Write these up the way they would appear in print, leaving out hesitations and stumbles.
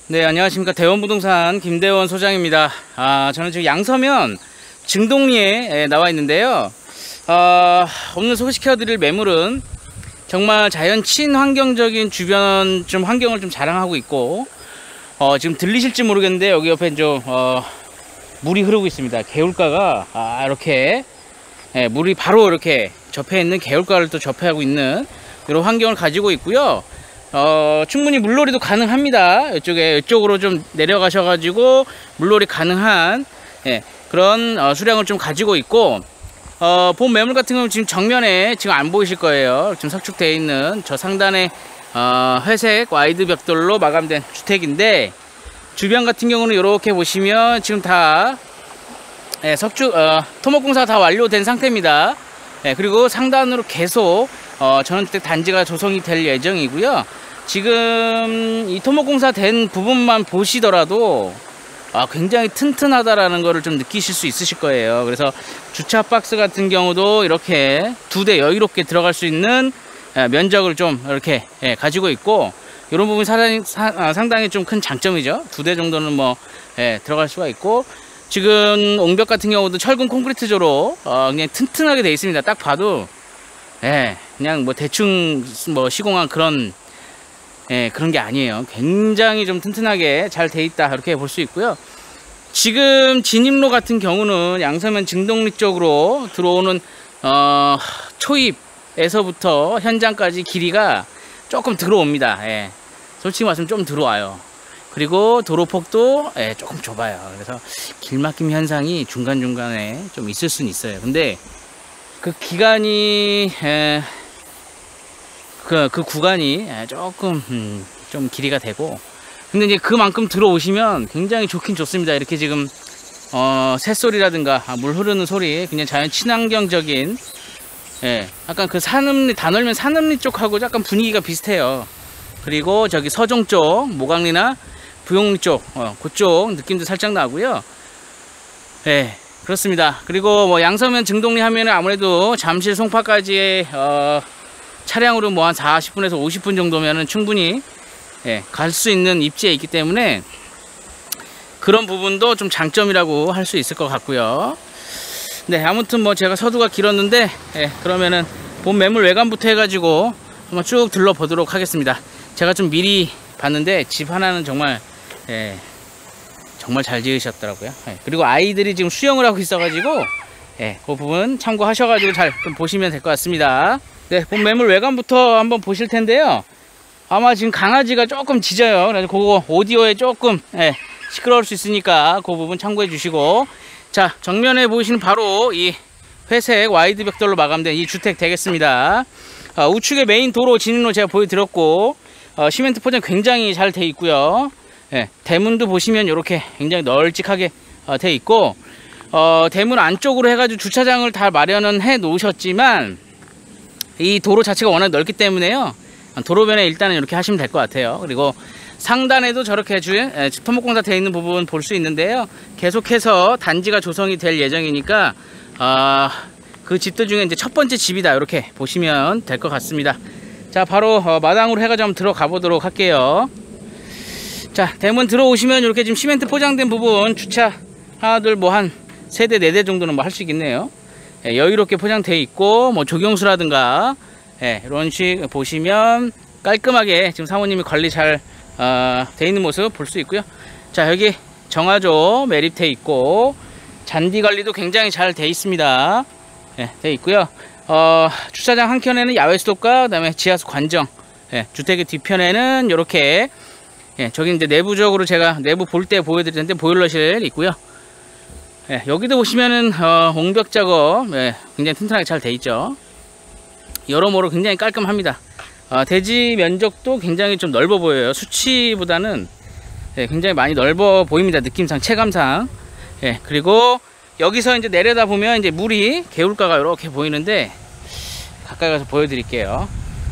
네, 안녕하십니까. 대원부동산 김대원 소장입니다. 저는 지금 양서면 증동리에 나와 있는데요. 오늘 소개시켜드릴 매물은 정말 자연 친환경적인 주변 좀 환경을 좀 자랑하고 있고, 지금 들리실지 모르겠는데 여기 옆에 좀 물이 흐르고 있습니다. 개울가가 이렇게 물이 바로 이렇게 접해 있는 개울가를 또 접해하고 있는 이런 환경을 가지고 있고요. 충분히 물놀이도 가능합니다. 이쪽으로 좀 내려가셔가지고 물놀이 가능한 그런 수량을 좀 가지고 있고, 본 매물 같은 경우는 지금 정면에 지금 안 보이실 거예요. 지금 석축되어 있는 저 상단에 회색 와이드 벽돌로 마감된 주택인데, 주변 같은 경우는 이렇게 보시면 지금 다 토목공사 다 완료된 상태입니다. 그리고 상단으로 계속 전원주택 단지가 조성이 될 예정이고요. 지금 이 토목공사 된 부분만 보시더라도 굉장히 튼튼하다라는 거를 좀 느끼실 수 있으실 거예요. 그래서 주차 박스 같은 경우도 이렇게 2대 여유롭게 들어갈 수 있는 면적을 좀 이렇게 가지고 있고, 이런 부분이 상당히 좀 큰 장점이죠. 2대 정도는 뭐 들어갈 수가 있고, 지금 옹벽 같은 경우도 철근 콘크리트조로 그냥 튼튼하게 되어 있습니다. 딱 봐도 그냥 뭐 대충 뭐 시공한 그런 게 아니에요. 굉장히 좀 튼튼하게 잘 돼 있다, 이렇게 볼 수 있고요. 지금 진입로 같은 경우는 양서면 증동리 쪽으로 들어오는 초입에서부터 현장까지 길이가 조금 들어옵니다. 솔직히 말하면 좀 들어와요. 그리고 도로폭도 조금 좁아요. 그래서 길막힘 현상이 중간중간에 좀 있을 수는 있어요. 근데 그 기간이 그 구간이 조금 좀 길이가 되고, 근데 이제 그만큼 들어오시면 굉장히 좋긴 좋습니다. 이렇게 지금 새소리라든가 물 흐르는 소리, 그냥 자연 친환경적인 약간 그 산음리, 다놀면 산음리 쪽하고 약간 분위기가 비슷해요. 그리고 저기 서종 쪽 모강리나 부용리 쪽 그쪽 느낌도 살짝 나고요. 그렇습니다. 그리고 뭐 양서면 증동리 하면은 아무래도 잠실 송파까지의 차량으로 뭐 한 40분에서 50분 정도면은 충분히 갈 수 있는 입지에 있기 때문에 그런 부분도 좀 장점이라고 할 수 있을 것 같고요. 네, 아무튼 뭐 제가 서두가 길었는데 그러면은 본 매물 외관부터 해가지고 한번 쭉 둘러보도록 하겠습니다. 제가 좀 미리 봤는데 집 하나는 정말 정말 잘 지으셨더라고요. 그리고 아이들이 지금 수영을 하고 있어가지고 그 부분 참고하셔가지고 잘 좀 보시면 될 것 같습니다. 네, 본 매물 외관부터 한번 보실 텐데요. 아마 지금 강아지가 조금 짖어요. 그래서 그거 오디오에 조금 시끄러울 수 있으니까 그 부분 참고해 주시고, 자, 정면에 보이시는 바로 이 회색 와이드 벽돌로 마감된 이 주택 되겠습니다. 우측에 메인 도로 진입로 제가 보여드렸고, 시멘트 포장 굉장히 잘 돼 있고요. 대문도 보시면 이렇게 굉장히 널찍하게 돼 있고, 대문 안쪽으로 해가지고 주차장을 다 마련은 해 놓으셨지만 이 도로 자체가 워낙 넓기 때문에요, 도로변에 일단은 이렇게 하시면 될 것 같아요. 그리고 상단에도 저렇게 토목공사 되어 있는 부분 볼 수 있는데요. 계속해서 단지가 조성이 될 예정이니까 그 집들 중에 이제 첫 번째 집이다, 이렇게 보시면 될 것 같습니다. 자, 바로 마당으로 해가지고 한번 들어가 보도록 할게요. 자, 대문 들어오시면 이렇게 지금 시멘트 포장된 부분 주차 하나 둘 뭐 한 3대 4대 정도는 뭐 할 수 있겠네요. 여유롭게 포장되어 있고, 뭐 조경수라든가 이런 식 보시면 깔끔하게 지금 사모님이 관리 잘 돼 있는 모습 볼 수 있고요. 자, 여기 정화조 매립돼 있고 잔디 관리도 굉장히 잘 돼 있습니다. 돼 있고요. 주차장 한켠에는 야외 수도과, 그다음에 지하수 관정, 주택의 뒤편에는 이렇게 저기 이제 내부적으로 제가 내부 볼 때 보여드릴 텐데 보일러실 있고요. 여기도 보시면은 옹벽 작업 굉장히 튼튼하게 잘 돼 있죠. 여러모로 굉장히 깔끔합니다. 대지 면적도 굉장히 좀 넓어 보여요. 수치보다는 굉장히 많이 넓어 보입니다. 느낌상, 체감상. 그리고 여기서 이제 내려다 보면 이제 물이, 개울가가 이렇게 보이는데 가까이 가서 보여드릴게요.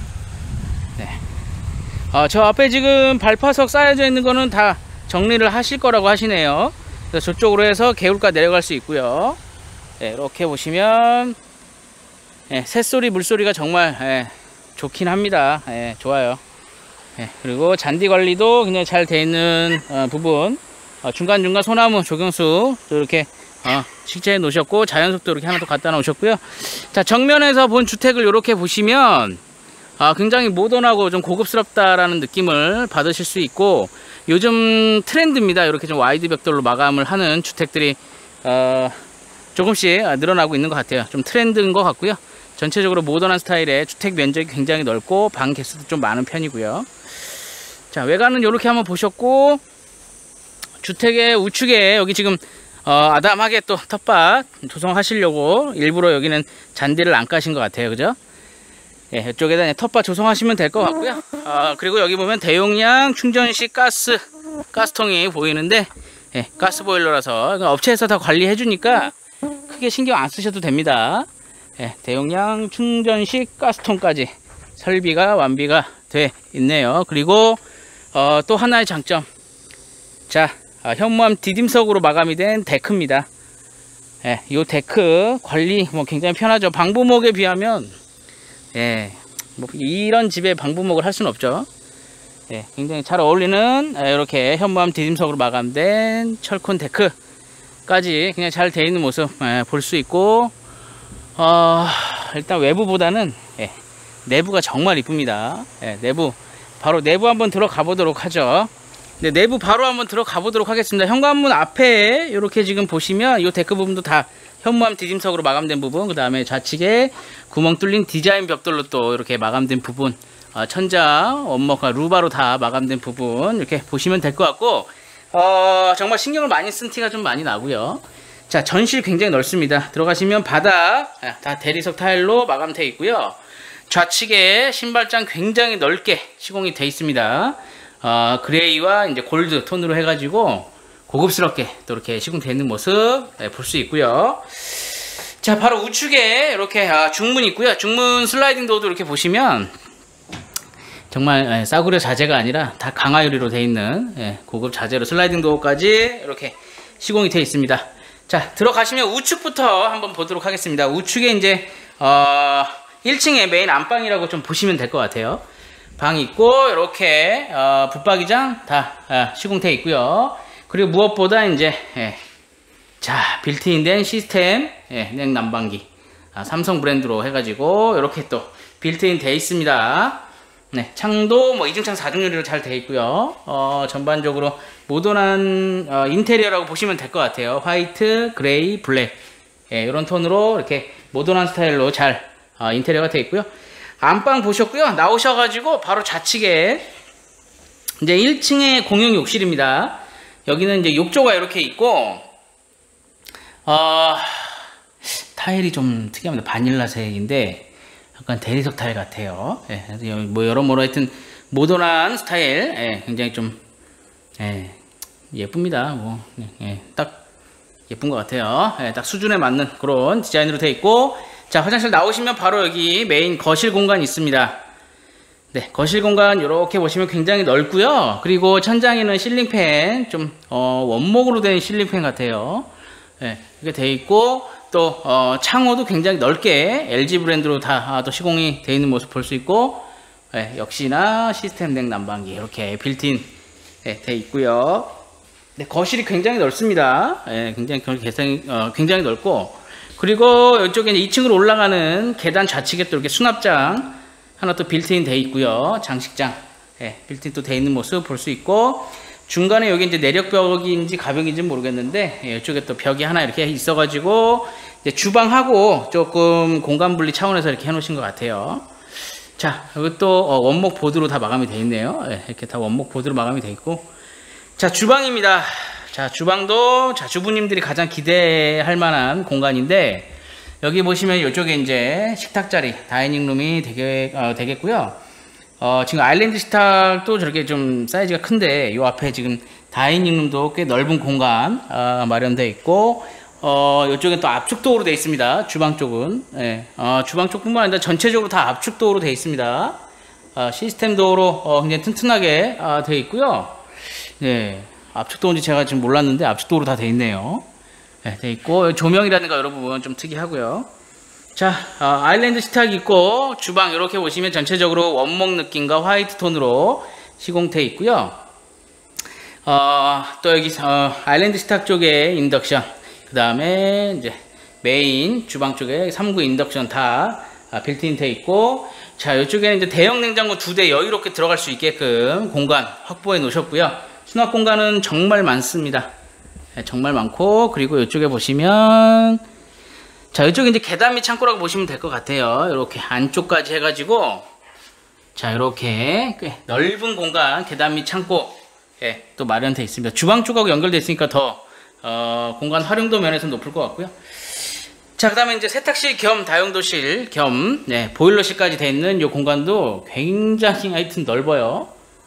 저 앞에 지금 발파석 쌓여져 있는 거는 다 정리를 하실 거라고 하시네요. 그래서 저쪽으로 해서 개울가 내려갈 수 있고요. 이렇게 보시면 새소리 물소리가 정말 좋긴 합니다. 좋아요. 그리고 잔디 관리도 굉장히 잘 되어 있는 부분, 중간중간 소나무 조경수 또 이렇게 식재해 놓으셨고, 자연석도 이렇게 하나 더 갖다 놓으셨고요. 자, 정면에서 본 주택을 이렇게 보시면 굉장히 모던하고 좀 고급스럽다라는 느낌을 받으실 수 있고, 요즘 트렌드입니다. 이렇게 좀 와이드 벽돌로 마감을 하는 주택들이 조금씩 늘어나고 있는 것 같아요. 좀 트렌드인 것 같고요. 전체적으로 모던한 스타일의 주택 면적이 굉장히 넓고 방 개수도 좀 많은 편이고요. 자, 외관은 이렇게 한번 보셨고, 주택의 우측에 여기 지금 아담하게 또 텃밭 조성하시려고 일부러 여기는 잔디를 안 까신 것 같아요. 그죠? 예, 이쪽에다 텃밭 조성하시면 될 것 같고요. 그리고 여기 보면 대용량 충전식 가스통이 보이는데, 예, 가스 보일러라서 업체에서 다 관리해 주니까 크게 신경 안 쓰셔도 됩니다. 예, 대용량 충전식 가스통까지 설비가 완비가 돼 있네요. 그리고 또 하나의 장점, 자, 현무암 디딤석으로 마감이 된 데크입니다. 예, 이 데크 관리 굉장히 편하죠. 방부목에 비하면, 예, 이런 집에 방부목을 할 수는 없죠. 예, 굉장히 잘 어울리는 이렇게 현무암 디딤석으로 마감된 철콘 데크까지 그냥 잘 되어 있는 모습 볼 수 있고, 일단 외부보다는 내부가 정말 이쁩니다. 내부 바로 내부 한번 들어가 보도록 하죠. 네, 내부 바로 한번 들어가 보도록 하겠습니다. 현관문 앞에 이렇게 지금 보시면 이 데크 부분도 다 현무암 디딤석으로 마감된 부분, 그 다음에 좌측에 구멍 뚫린 디자인 벽돌로 또 이렇게 마감된 부분, 천장 원목과 루바로 다 마감된 부분 이렇게 보시면 될 것 같고, 정말 신경을 많이 쓴 티가 좀 많이 나고요. 자, 전실 굉장히 넓습니다. 들어가시면 바닥 다 대리석 타일로 마감되어 있고요. 좌측에 신발장 굉장히 넓게 시공이 되어 있습니다. 그레이와 이제 골드 톤으로 해가지고 고급스럽게 또 이렇게 시공되어 있는 모습 볼 수 있고요. 자, 바로 우측에 이렇게 중문 있고요. 중문 슬라이딩 도어도 이렇게 보시면 정말 싸구려 자재가 아니라 다 강화유리로 되어 있는 고급 자재로 슬라이딩 도어까지 이렇게 시공이 되어 있습니다. 자, 들어가시면 우측부터 한번 보도록 하겠습니다. 우측에 이제 1층에 메인 안방이라고 좀 보시면 될 것 같아요. 방 있고 이렇게 붙박이장 다 시공되어 있고요. 그리고 무엇보다 이제 자, 빌트인된 시스템 냉난방기, 삼성 브랜드로 해가지고 이렇게 또 빌트인 되어 있습니다. 네, 창도 뭐 이중창 4중 유리로 잘 되어 있고요. 전반적으로 모던한 인테리어라고 보시면 될 것 같아요. 화이트, 그레이, 블랙, 이런 톤으로 이렇게 모던한 스타일로 잘 인테리어가 되어 있고요. 안방 보셨고요. 나오셔가지고 바로 좌측에 이제 1층에 공용 욕실입니다. 여기는 이제 욕조가 이렇게 있고, 타일이 좀 특이합니다. 바닐라색인데 약간 대리석 타일 같아요. 뭐 여러모로 하여튼 모던한 스타일, 굉장히 좀 예쁩니다. 뭐 딱 예쁜 것 같아요. 딱 수준에 맞는 그런 디자인으로 되어 있고, 자, 화장실 나오시면 바로 여기 메인 거실 공간이 있습니다. 네, 거실 공간 이렇게 보시면 굉장히 넓고요. 그리고 천장에는 실링팬, 좀 원목으로 된 실링팬 같아요. 이렇게 되어 있고, 또 창호도 굉장히 넓게 LG 브랜드로 다 또 시공이 되어 있는 모습 볼 수 있고, 역시나 시스템 냉난방기 이렇게 빌트인 되어 있고요. 네, 거실이 굉장히 넓습니다. 굉장히 넓고, 그리고 이쪽에 이제 2층으로 올라가는 계단 좌측에 또 이렇게 수납장 하나 또 빌트인 되어 있고요. 장식장 빌트인 또 되어 있는 모습 볼 수 있고, 중간에 여기 이제 내력벽인지 가벽인지 모르겠는데 이쪽에 또 벽이 하나 이렇게 있어가지고 이제 주방하고 조금 공간 분리 차원에서 이렇게 해놓으신 것 같아요. 자, 여기 또 원목 보드로 다 마감이 되어 있네요. 이렇게 다 원목 보드로 마감이 되어 있고, 자, 주방입니다. 자, 주방도 자, 주부님들이 가장 기대할 만한 공간인데, 여기 보시면 이쪽에 이제 식탁 자리, 다이닝룸이 되겠고요. 지금 아일랜드 식탁도 저렇게 좀 사이즈가 큰데, 요 앞에 지금 다이닝룸도 꽤 넓은 공간 마련되어 있고, 이쪽엔 또 압축도어로 되어 있습니다. 주방 쪽은. 주방 쪽뿐만 아니라 전체적으로 다 압축도어로 되어 있습니다. 시스템 도어로 굉장히 튼튼하게 되어 있고요. 네, 압축도어인지 제가 지금 몰랐는데 압축도어로 다 되어 있네요. 되어 있고, 조명이라든가 여러 부분 좀 특이하고요. 자, 아일랜드 식탁이 있고, 주방 이렇게 보시면 전체적으로 원목 느낌과 화이트 톤으로 시공돼 있고요. 또 여기 아일랜드 식탁 쪽에 인덕션, 그 다음에 이제 메인 주방 쪽에 3구 인덕션 다 빌트인 돼 있고, 자, 이쪽에는 이제 대형 냉장고 2대 여유롭게 들어갈 수 있게끔 공간 확보해 놓으셨고요. 수납 공간은 정말 많습니다. 네, 정말 많고, 그리고 이쪽에 보시면, 자, 이쪽에 이제 계단 및 창고라고 보시면 될 것 같아요. 이렇게 안쪽까지 해가지고, 자, 이렇게 꽤 넓은 공간, 계단 및 창고, 예, 또 마련되어 있습니다. 주방 쪽하고 연결되어 있으니까 더, 공간 활용도 면에서 높을 것 같고요. 자, 그 다음에 이제 세탁실 겸 다용도실 겸, 네, 보일러실까지 되어 있는 이 공간도 굉장히 하여튼 넓어요.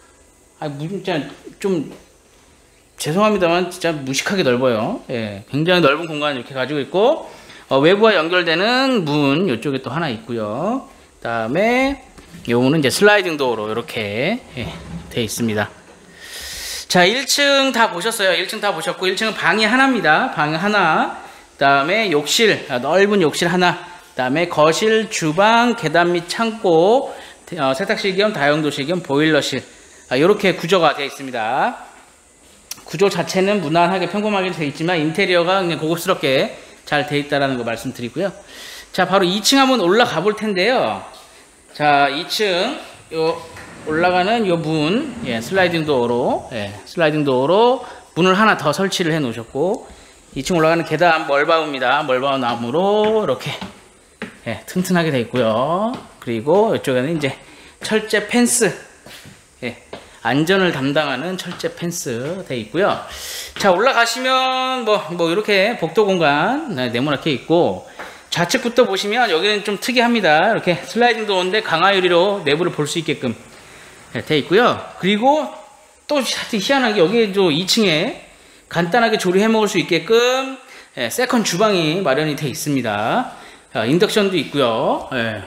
진짜 좀, 죄송합니다만, 진짜 무식하게 넓어요. 예, 굉장히 넓은 공간 이렇게 가지고 있고, 외부와 연결되는 문, 이쪽에 또 하나 있고요. 그 다음에, 요거는 이제 슬라이딩 도어로 이렇게, 예, 되어 있습니다. 자, 1층 다 보셨어요. 1층 다 보셨고, 1층은 방이 하나입니다. 방이 하나. 그 다음에 욕실, 넓은 욕실 하나, 그 다음에 거실, 주방, 계단 및 창고, 세탁실 겸 다용도실 겸 보일러실, 이렇게 구조가 되어 있습니다. 구조 자체는 무난하게 평범하게 되어 있지만 인테리어가 그냥 고급스럽게 잘 되어 있다는 거 말씀드리고요. 자, 바로 2층 한번 올라가 볼 텐데요. 자, 2층 요 올라가는 요 문, 예, 슬라이딩 도어로, 예, 슬라이딩 도어로 문을 하나 더 설치를 해 놓으셨고, 2층 올라가는 계단 멀바우입니다. 멀바우 나무로 이렇게, 예, 튼튼하게 되어 있고요. 그리고 이쪽에는 이제 철제 펜스, 예, 안전을 담당하는 철제 펜스 되어 있고요. 자, 올라가시면 뭐 이렇게 복도 공간, 네, 네모나게 있고, 좌측부터 보시면 여기는 좀 특이합니다. 이렇게 슬라이딩 도어인데 강화 유리로 내부를 볼 수 있게끔, 네, 되어 있고요. 그리고 또 희한하게 여기 또 2층에 간단하게 조리해 먹을 수 있게끔, 예, 세컨 주방이 마련이 되어 있습니다. 인덕션도 있고요. 예,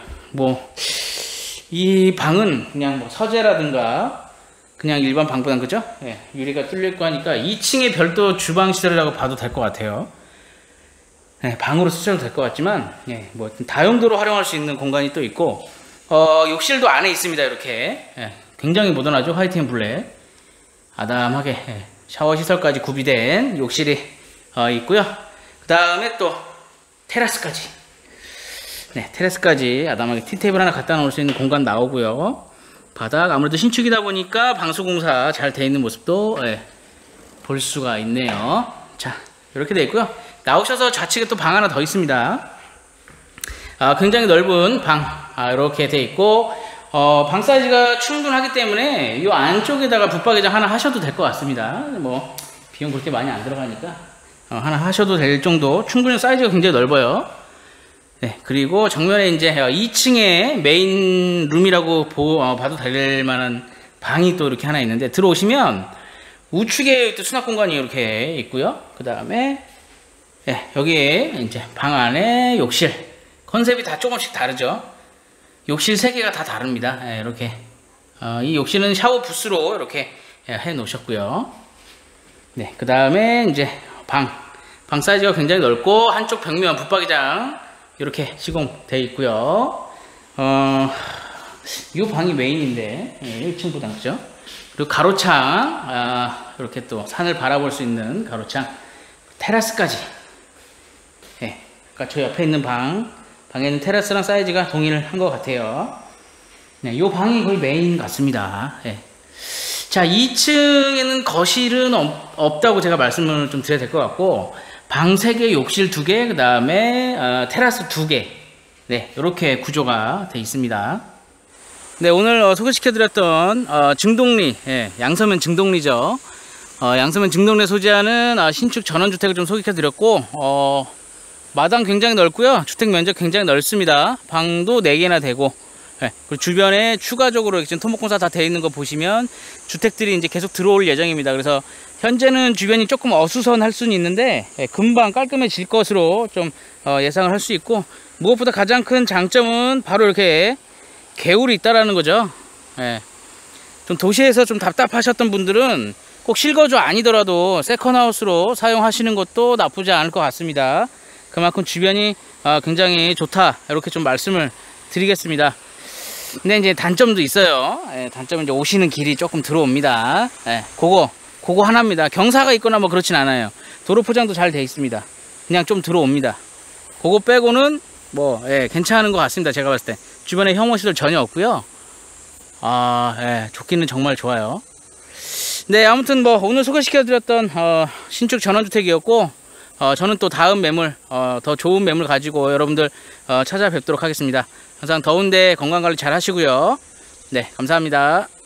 이 방은 그냥 뭐 서재라든가 그냥 일반 방보다는, 그죠? 예, 유리가 뚫려 있고 하니까 2층에 별도 주방 시설이라고 봐도 될 것 같아요. 예, 방으로 쓰셔도 될 것 같지만, 예, 뭐 다용도로 활용할 수 있는 공간이 또 있고, 욕실도 안에 있습니다. 이렇게, 예, 굉장히 모던하죠. 화이트 앤 블랙, 아담하게, 예, 샤워 시설까지 구비된 욕실이 있고요. 그 다음에 또 테라스까지, 네, 테라스까지 아담하게 티테이블 하나 갖다 놓을 수 있는 공간 나오고요. 바닥 아무래도 신축이다 보니까 방수공사 잘 되어 있는 모습도, 예, 볼 수가 있네요. 자, 이렇게 되어 있고요. 나오셔서 좌측에 또 방 하나 더 있습니다. 굉장히 넓은 방, 이렇게 되어 있고, 방 사이즈가 충분하기 때문에 이 안쪽에다가 붙박이장 하나 하셔도 될 것 같습니다. 뭐 비용 그렇게 많이 안 들어가니까 하나 하셔도 될 정도, 충분히 사이즈가 굉장히 넓어요. 네, 그리고 정면에 이제 2층에 메인 룸이라고 봐도 될 만한 방이 또 이렇게 하나 있는데, 들어오시면 우측에 또 수납 공간이 이렇게 있고요. 그 다음에, 네, 여기에 이제 방 안에 욕실, 컨셉이 다 조금씩 다르죠. 욕실 3개가 다 다릅니다. 예, 이렇게, 이 욕실은 샤워 부스로 이렇게, 예, 해 놓으셨고요. 네, 그 다음에 이제 방 사이즈가 굉장히 넓고, 한쪽 벽면 붙박이장 이렇게 시공되어 있고요. 이 방이 메인인데, 예, 1층보다, 그죠? 그리고 가로창, 이렇게 또 산을 바라볼 수 있는 가로창, 테라스까지, 예, 그러니까 저 옆에 있는 방에는 테라스랑 사이즈가 동일한 것 같아요. 네, 이 방이 거의 메인 같습니다. 예. 자, 2층에는 거실은 없다고 제가 말씀을 좀 드려야 될 것 같고, 방 3개, 욕실 2개, 그 다음에 테라스 2개, 네, 이렇게 구조가 되어 있습니다. 네, 오늘 소개시켜드렸던 증동리, 예, 양서면 증동리죠. 양서면 증동리에 소재하는 신축 전원주택을 좀 소개해드렸고, 마당 굉장히 넓고요. 주택 면적 굉장히 넓습니다. 방도 4개나 되고, 예, 그리고 주변에 추가적으로 지금 토목공사 다 되어 있는 거 보시면 주택들이 이제 계속 들어올 예정입니다. 그래서 현재는 주변이 조금 어수선할 수는 있는데, 예, 금방 깔끔해질 것으로 좀 예상을 할 수 있고, 무엇보다 가장 큰 장점은 바로 이렇게 개울이 있다라는 거죠. 예, 좀 도시에서 좀 답답하셨던 분들은 꼭 실거주 아니더라도 세컨하우스로 사용하시는 것도 나쁘지 않을 것 같습니다. 그만큼 주변이 굉장히 좋다, 이렇게 좀 말씀을 드리겠습니다. 근데 이제 단점도 있어요. 예, 단점은 이제 오시는 길이 조금 들어옵니다. 예, 그거 하나입니다. 경사가 있거나 뭐 그렇진 않아요. 도로 포장도 잘 돼 있습니다. 그냥 좀 들어옵니다. 그거 빼고는 뭐 예, 괜찮은 것 같습니다. 제가 봤을 때 주변에 혐오시설 전혀 없고요. 예, 좋기는 정말 좋아요. 네, 아무튼 뭐 오늘 소개시켜드렸던 신축 전원주택이었고, 저는 또 다음 매물, 더 좋은 매물 가지고 여러분들 찾아뵙도록 하겠습니다. 항상 더운데 건강관리 잘 하시고요. 네, 감사합니다.